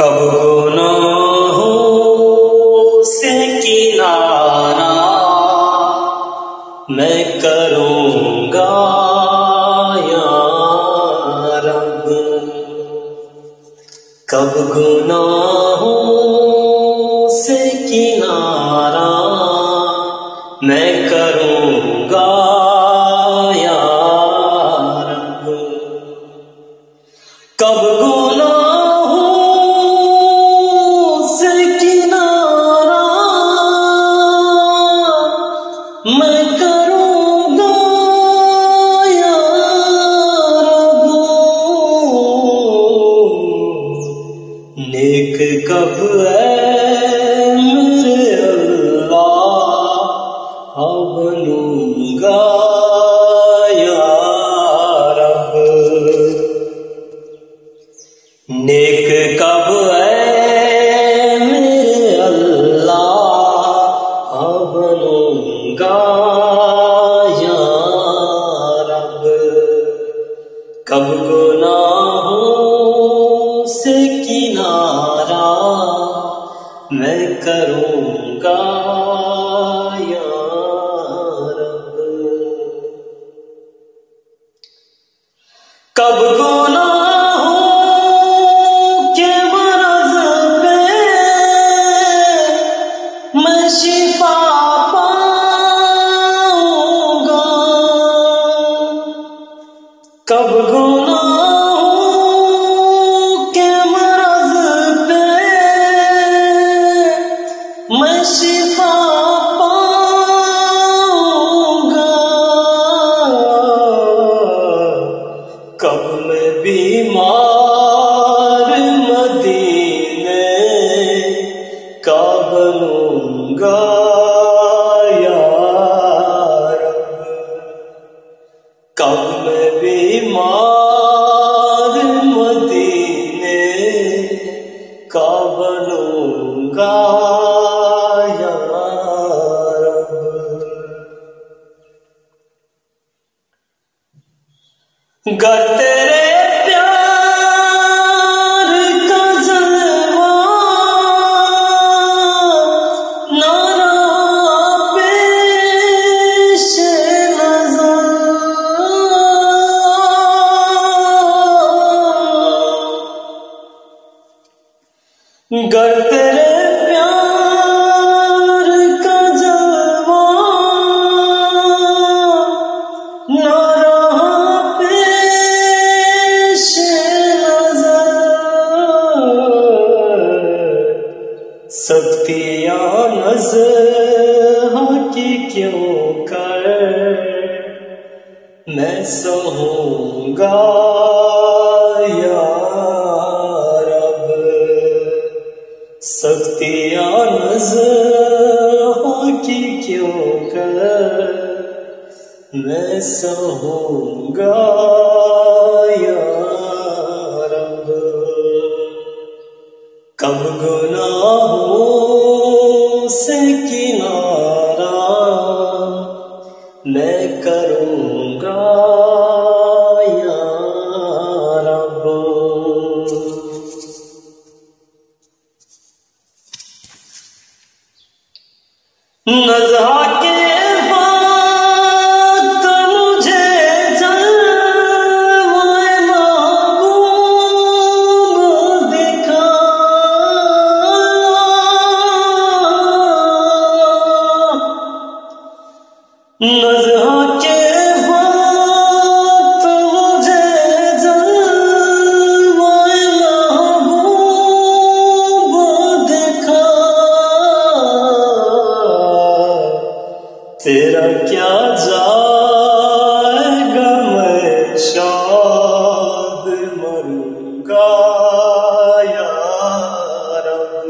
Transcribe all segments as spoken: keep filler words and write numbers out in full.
کب گناہوں سے کنارہ میں کروں گا یا رب، کب گناہوں سے کنارہ میں کروں گا یا رب، کب گناہوں سے کنارہ میں کروں گا یا رب، نیک کب ہے میرے اللہ بنوں گا یا رب، نیک کب ہے میرے اللہ بنوں گا یا رب، کب گناہوں سے کنارہ میں کروں گا یا رب، کب گناہوں کے مرض پہ میں شفا پاؤں گا، کب گناہوں کے مرض پہ میں شفا پاؤں گا، کب میں بیمار مدینے کا بنوں گا یا رب، کب میں بیمار مدینے کا بنوں گا یا رب، گر تیرے پیار کا جلوہ نہ رہا پیش نظر، گر تیرے پیار کا جلوہ نہ رہا پیش نظر، سختیاں نظر کی کیوں کر میں سہوں گا یا رب، سختیاں نظر کی کیوں کر میں سہوں گا یا رب، کب گناہوں سے کنارہ میں کروں گا یا رب، نزہہ کے وقت مجھے جلوہ محبوب دکھا، نزہہ کے وقت مجھے جلوہ محبوب دکھا، تیرا کیا جائے گا میں شاد مروں گا یا رب،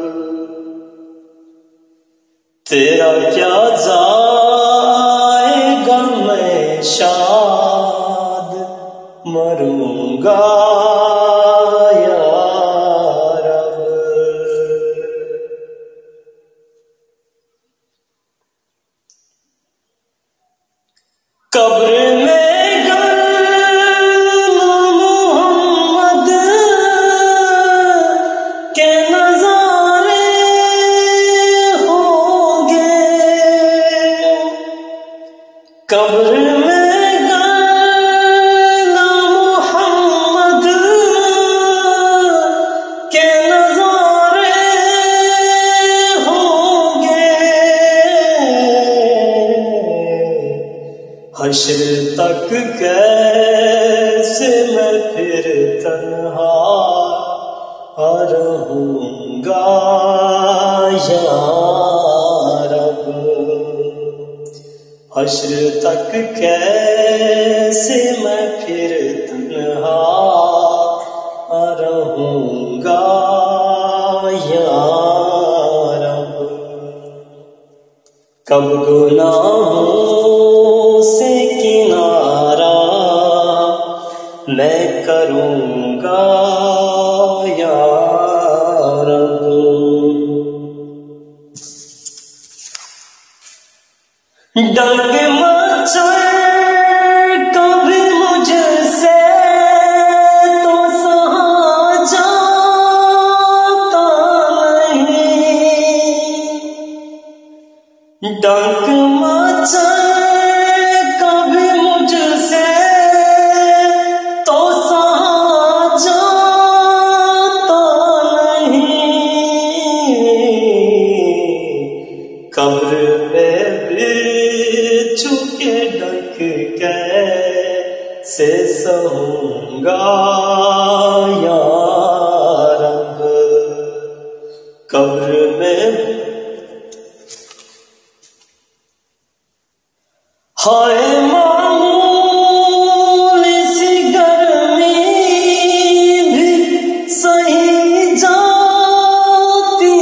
تیرا کیا جائے گا میں شاد مروں گا یا رب، قبر میں گر محمد قبر میں گانا محمد کے نظارے ہوں گے، حشر تک کیسے میں پھر تنہا رہوں گا یا رب، حشر تک کیسے میں پھر تنہا رہوں گا یا رب، کب گناہوں سے کنارہ میں کروں گا یا رب۔ ڈنگ مچائے کبھی مجھ سے تو سہا جاتا نہیں، ڈنگ مچائے کبھی مجھ سے تو سہا جاتا نہیں، قبر میں چکے ڈھک کیسے سہوں گا یا رب، قبر میں ہائے معمول سی گرمی بھی سہی جاتی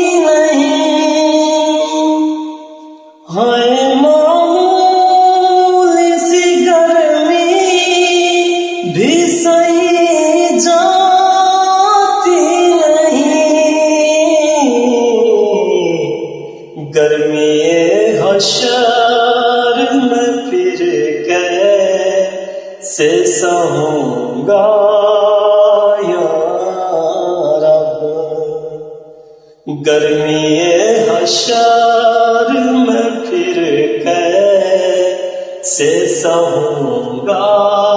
نہیں، ہائے بھی سہی جاتی نہیں، گرمی حشر میں پھر کیسے سہوں گا یا رب، گرمی حشر میں پھر کیسے سہوں گا